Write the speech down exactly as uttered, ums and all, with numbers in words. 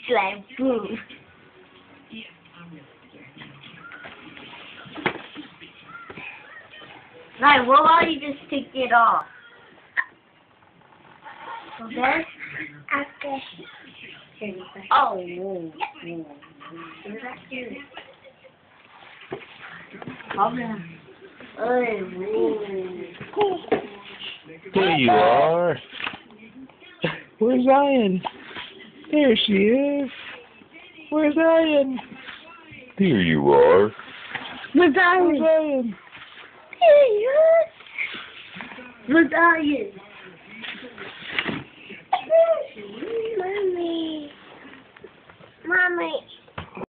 like boom. Right, what about you just take it off? Okay? After. Oh, whoa. Whoa. Where's that here? Okay. Hey, whoa. There you are. Where's Ian? There she is. Where's Ian? There you are. Where's Where's Ian? Ian? Hey, where's Ian? Mommy. Mommy.